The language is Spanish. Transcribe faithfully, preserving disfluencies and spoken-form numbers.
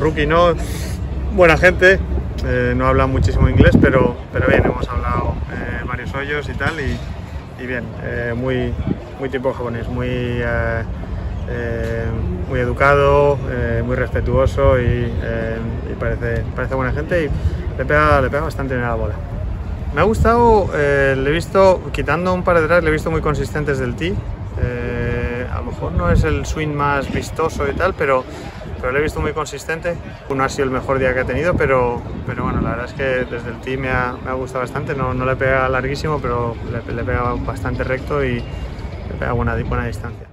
rookie, ¿no? Buena gente, eh, no habla muchísimo inglés, pero, pero bien, hemos hablado eh, varios hoyos y tal, y, y bien, eh, muy, muy tipo japonés, muy, eh, eh, muy educado, eh, muy respetuoso y, eh, y parece, parece buena gente y le pega, le pega bastante bien a la bola. Me ha gustado, eh, le he visto, quitando un par de drives, le he visto muy consistente desde el tee. Eh, a lo mejor no es el swing más vistoso y tal, pero, pero lo he visto muy consistente. No ha sido el mejor día que ha tenido, pero, pero bueno, la verdad es que desde el tee me ha, me ha gustado bastante. No, no le pega larguísimo, pero le, le pega bastante recto y le pega buena, buena distancia.